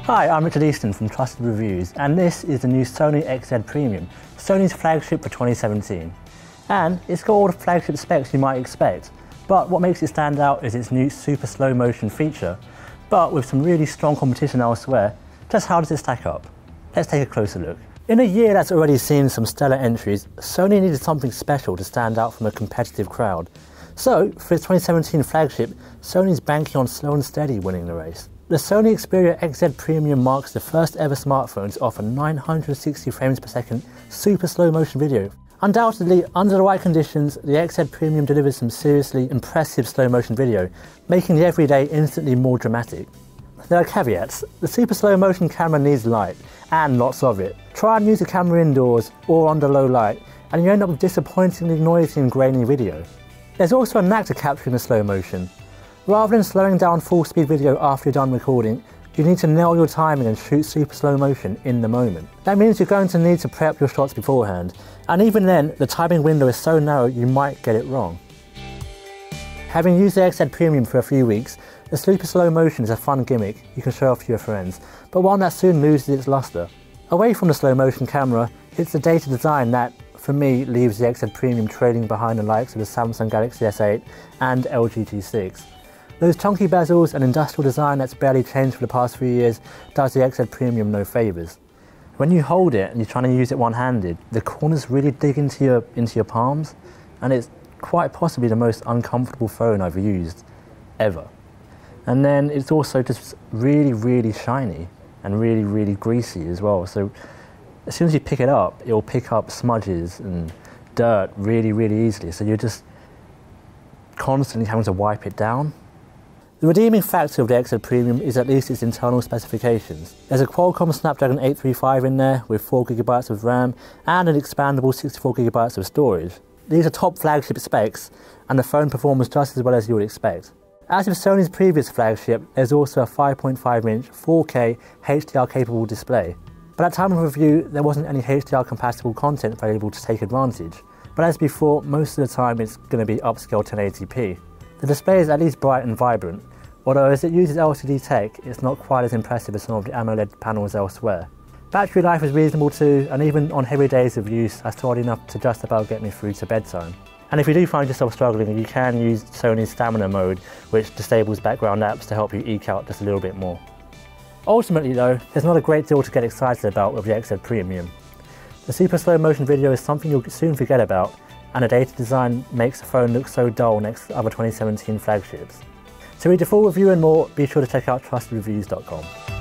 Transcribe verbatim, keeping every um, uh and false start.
Hi, I'm Richard Easton from Trusted Reviews, and this is the new Sony X Z Premium, Sony's flagship for twenty seventeen. And it's got all the flagship specs you might expect, but what makes it stand out is its new super slow motion feature. But with some really strong competition elsewhere, just how does it stack up? Let's take a closer look. In a year that's already seen some stellar entries, Sony needed something special to stand out from a competitive crowd. So, for its twenty seventeen flagship, Sony's banking on slow and steady winning the race. The Sony Xperia X Z Premium marks the first ever smartphone to offer nine hundred sixty frames per second super slow motion video. Undoubtedly, under the right conditions, the X Z Premium delivers some seriously impressive slow motion video, making the everyday instantly more dramatic. There are caveats. The super slow motion camera needs light, and lots of it. Try and use the camera indoors or under low light, and you end up with disappointingly noisy and grainy video. There's also a knack to capturing the slow motion. Rather than slowing down full speed video after you're done recording, you need to nail your timing and shoot super slow motion in the moment. That means you're going to need to prep your shots beforehand, and even then, the timing window is so narrow you might get it wrong. Having used the X Z Premium for a few weeks, the super slow motion is a fun gimmick you can show off to your friends, but one that soon loses its luster. Away from the slow motion camera, it's the dated design that, for me, leaves the X Z Premium trailing behind the likes of the Samsung Galaxy S eight and L G G six. Those chunky bezels and industrial design that's barely changed for the past few years does the X Z Premium no favours. When you hold it and you're trying to use it one-handed, the corners really dig into your, into your palms, and it's quite possibly the most uncomfortable phone I've used, ever. And then it's also just really, really shiny and really, really greasy as well. So as soon as you pick it up, it'll pick up smudges and dirt really, really easily. So you're just constantly having to wipe it down. The redeeming factor of the X Z Premium is at least its internal specifications. There's a Qualcomm Snapdragon eight thirty-five in there with four gigabytes of RAM and an expandable sixty-four gigabytes of storage. These are top flagship specs, and the phone performs just as well as you would expect. As with Sony's previous flagship, there's also a five point five inch four K H D R capable display. But at time of review, there wasn't any H D R compatible content available to take advantage. But as before, most of the time it's going to be upscale ten eighty p. The display is at least bright and vibrant, although as it uses L C D tech, it's not quite as impressive as some of the AMOLED panels elsewhere. Battery life is reasonable too, and even on heavy days of use, that's hard enough to just about get me through to bedtime. And if you do find yourself struggling, you can use Sony's Stamina mode, which disables background apps to help you eke out just a little bit more. Ultimately though, there's not a great deal to get excited about with the X Z Premium. The super slow motion video is something you'll soon forget about, and the dated design makes the phone look so dull next to other twenty seventeen flagships. To read the full review and more, be sure to check out trusted reviews dot com.